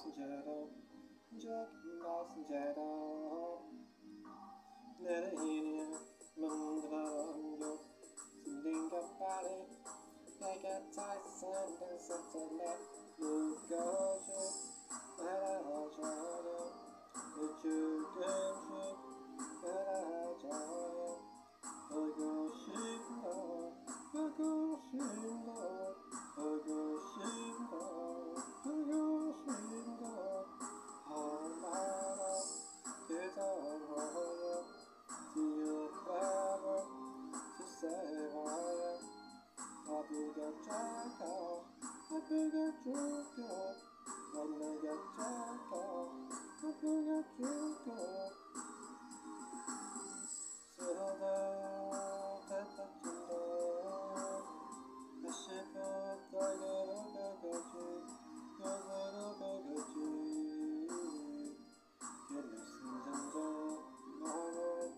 순제로 저긴다 순제로 내를 이리에 만들어줘 숨긴것발이 내게 다있은 듯서전에 묶어줘 알아줘요 조금씩 알아줘요 보고 싶어 보고 싶어 보고 싶어 보고 싶어 얼마나 그저워요 뒤에 주세요 아프게 작아 아프게 죽여 만나게 작아 아프게 죽여 쓰러져 대답진다 다시 부탁으로 가겠지 여기로 가겠지 길을 승전자 너무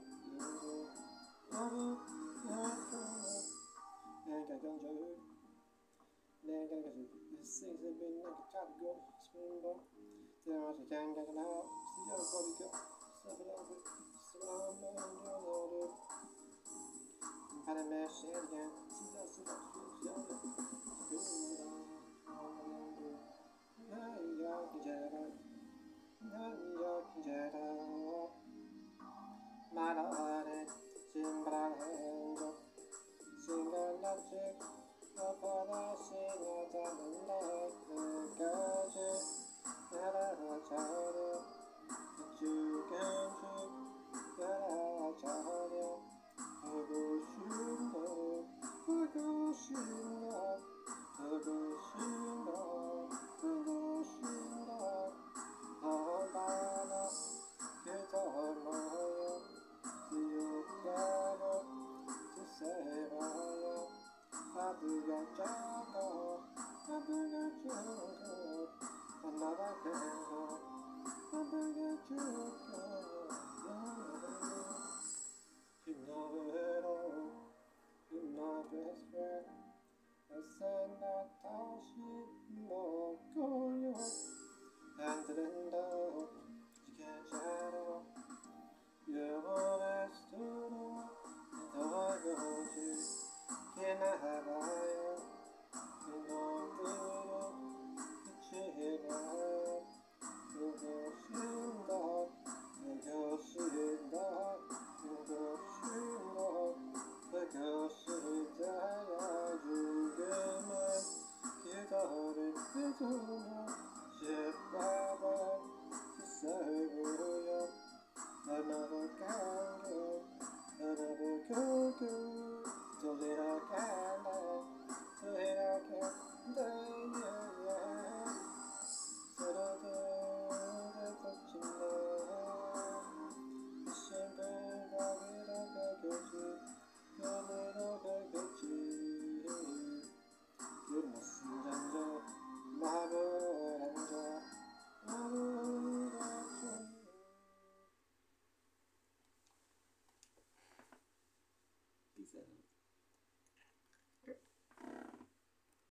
내가 경주 내가 가지고 세상에 내가 잡고 싶은 거 대화를 강가가 나와 쓰여버리고 써버려고 쓰러면 너를 바람에 시리게 진짜 쓰러져 난 여기 제라 말하래 신발하는 것 신경없이 엎어나 신여자는 내 끝까지 알아차려 조금씩 알아차려 보고 싶어 보고 싶어 보고 싶어 보고 싶어 얼마나 그저 뭐여 뒤웃가고 주세요 아프게 작아 아프게 작아